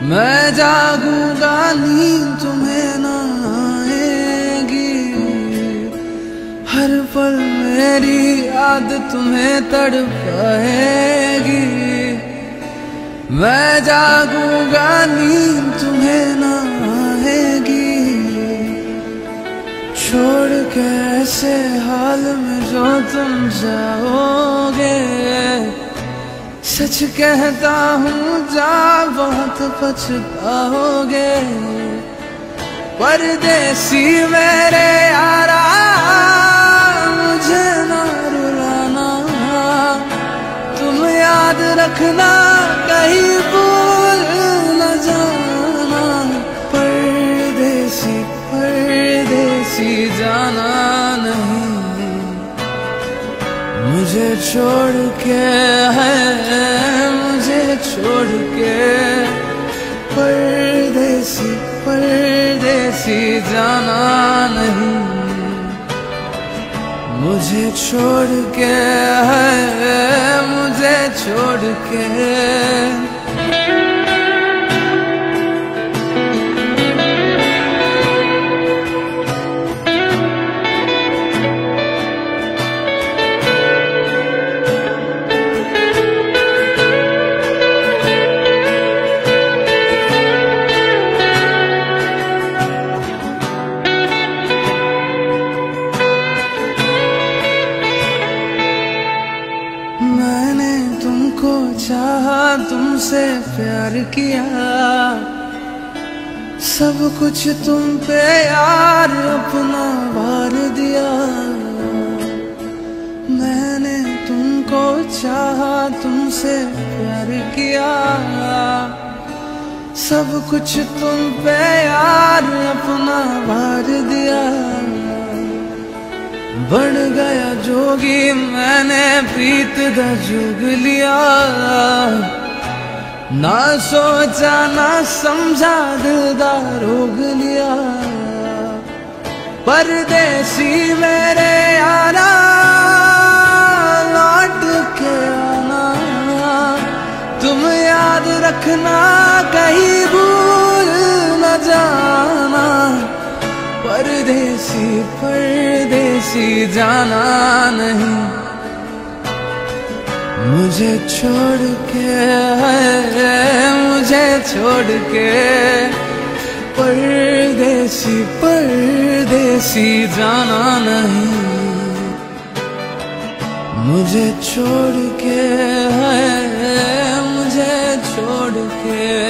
मैं जागूंगा नींद तुम्हें ना आएगी, हर पल मेरी याद तुम्हें तड़पाएगी। मैं जागूंगा नींद तुम्हें ना आएगी, छोड़ के ऐसे हाल में जो तुम जाओगे। सच कहता हूँ जा बहुत पछताओगे, परदेसी मेरे यारा मुझे ना रुलाना। तुम याद रखना कहीं भूल न जाना, परदेसी परदेसी जाना नहीं। मुझे छोड़ के है, मुझे छोड़ के परदेसी परदेसी जाना नहीं। मुझे छोड़ के है, मुझे छोड़ के। मैंने तुमको चाहा, तुमसे प्यार किया, सब कुछ तुम पे यार अपना भार दिया। मैंने तुमको चाहा, तुमसे प्यार किया, सब कुछ तुम पे यार अपना भार दिया। बढ़ गया जोगी मैंने प्रीत दा जुग लिया, ना सोचा ना समझा दिल दा रोग लिया। परदेसी मेरे यारा लौट के आना, तुम याद रखना कहीं भूल न जाना। परदेसी परदेसी जाना नहीं। मुझे छोड़ के है, मुझे छोड़ के परदेसी परदेसी जाना नहीं। मुझे छोड़ के है, मुझे छोड़ के।